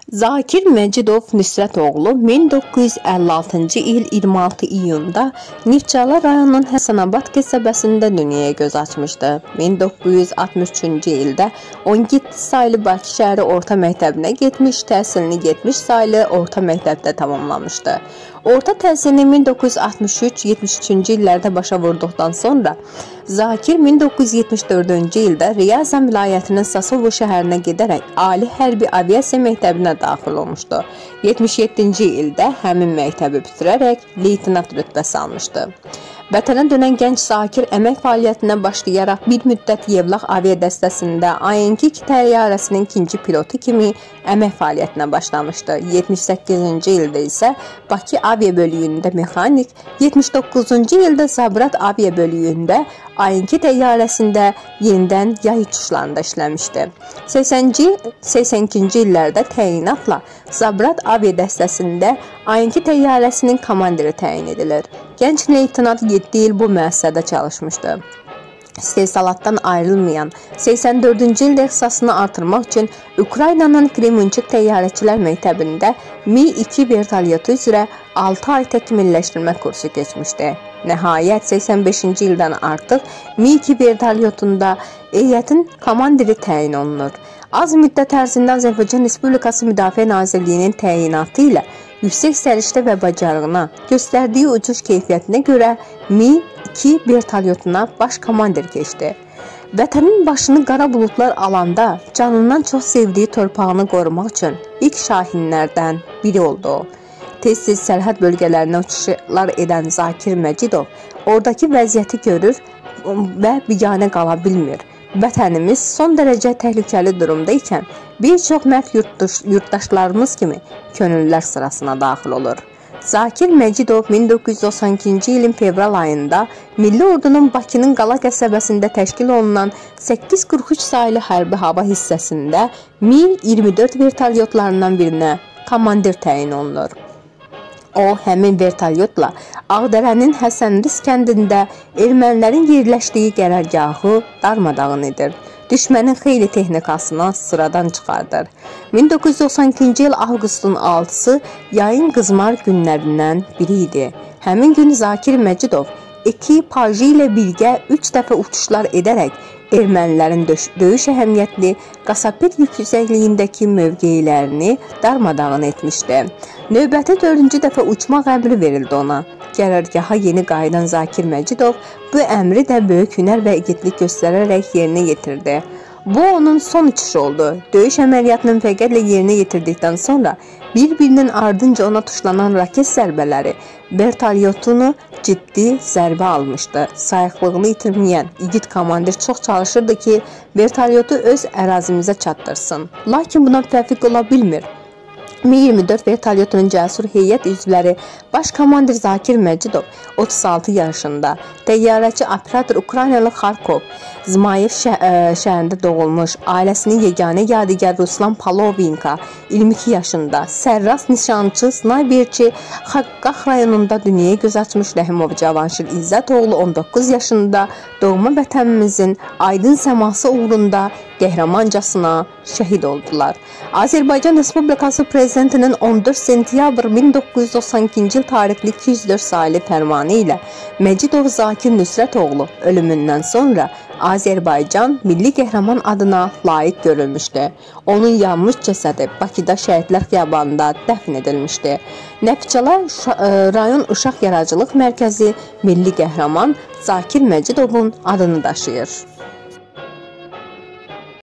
Zakir Məcidov Nüsrət oğlu 1956-cı il 26 iyunda Neftçala rayonunun Həsənabad qəsəbəsində dünyaya göz açmışdı. 1963-cü ildə 17 saylı Bakı şəhəri orta məktəbinə getmiş, təhsilini 70 saylı orta məktəbdə tamamlamışdı. Orta təhsilini 1963-73-cü illərdə başa vurduqdan sonra Zakir 1974-cü ildə Riyazan vilayətinin Sasovo şəhərinə gedərək Ali Hərbi Aviasiya məktəbinə daxil olmuşdu. 77-ci ildə həmin məktəbi bitirərək leytenant rütbəsi almışdı. Vətənə dönən gənc Zakir əmək fəaliyyətinə başlayaraq bir müddət Yevlax aviadəstəsində AN-2 təyyarəsinin ikinci pilotu kimi əmək fəaliyyətinə başlamışdı. 78-ci ildə isə Bakı avia bölüyündə mexanik, 79-cu ildə Zabrat avia bölüyündə AN-2 təyyarəsində yenidən yay uçuşlarında işləmişdi. 82-ci illərdə təyinatla Zabrat avia dəstəsində AN-2 təyyarəsinin komandiri təyin edilir. Gənc leytenant 7 il bu müəssisədə çalışmışdı. İstehsalatdan ayrılmayan 84-cü ildə ixtisasını artırmaq üçün Ukraynanın Kremenchuk təyyarəçilər məktəbində Mi-2 vertolyotu üzrə 6 ay təkmilləşdirmə kursu keçmişdi. Nəhayət 85-ci ildən artıq Mi-2 vertolyotunda heyətin komandiri təyin olunur. Az müddət ərzində Azərbaycan Respublikası Müdafiə Nazirliyinin təyinatı ilə yüksək səriştə və bacarığına, göstərdiyi uçuş keyfiyyətinə görə Mi-2 vertolyotuna baş komandir keçdi. Vətənin başını qara buludlar alanda canından çox sevdiyi torpağını qorumaq üçün ilk şahinlərdən biri oldu. Tez-tez sərhəd bölgələrinə uçuşlar edən Zakir Məcidov oradakı vəziyyəti görür və biganə qala bilmir. Vətənimiz son dərəcə təhlükəli durumda ikən bir çox mərd yurttaşlarımız kimi könüllülər sırasına daxil olur. Zakir Məcidov 1992-ci ilin fevral ayında Milli ordunun Bakının Qala qəsəbəsində təşkil olunan 843 saylı hərbi hava hissəsində Mi-24 vertolyotlarından birinə komandir təyin olunur. O, həmin vertolyotla Ağdərənin Həsənris kəndində ermənilərin yerləşdiyi qərargahı darmadağın edir. Düşmənin xeyli texnikasını sıradan çıxardır. 1992-ci il avqustun 6-sı yayın qızmar günlərindən biri idi. Həmin gün Zakir Məcidov ekipajı ilə birgə 3 dəfə uçuşlar edərək ermənilərin döyüş əhəmiyyətli Qasapet yüksəkliyindəki mövqeylərini darmadağın etmişdi. Növbəti 4-cü dəfə uçmaq əmri verildi ona. Qərargaha yeni qayıdan Zakir Məcidov bu əmri də böyük hünər və igidlik göstərərək yerinə yetirdi. Bu onun son uçuşu oldu. Döyüş əməliyyatını müvəffəqiyyətlə yerinə yetirdikdən sonra bir-birinin ardınca ona tuşlanan raket zərbələri vertolyotunu ciddi zərbə almışdı. Sayıqlığını itirməyən igid komandir çox çalışırdı ki, vertolyotu öz ərazimizə çatdırsın. Lakin buna müvəffəq ola bilmir. Mi-24 vertolyotunun cəsur heyət üzvləri baş komandir Zakir Məcidov 36 yaşında, təyyarəçi operator Ukraynalı Xarkov, Zmayev şəhərində doğulmuş, ailəsinin yeganə yadigar Ruslan Palovinka 22 yaşında, sərrast nişançı, snayberçi Xaqqaq rayonunda dünyaya göz açmış Rəhimov Cavanşir İzzət oğlu 19 yaşında doğma vətənimizin aydın səması uğrunda qəhrəmancasına şəhid oldular. Azərbaycan Respublikası Prezidentinin 14 sentyabr 1992-ci il tarixli 204 sayılı fərmanı ilə Məcidov Zakir Nüsrət oğlu ölümündən sonra Azərbaycan Milli Qəhrəman adına layiq görülmüşdü. Onun yanmış cəsədi Bakıda Şəhidlər Xiyabanında dəfn edilmişdi. Neftçala rayon Uşaq Yaradıcılıq Mərkəzi Milli Qəhrəman Zakir Məcidovun adını daşıyır.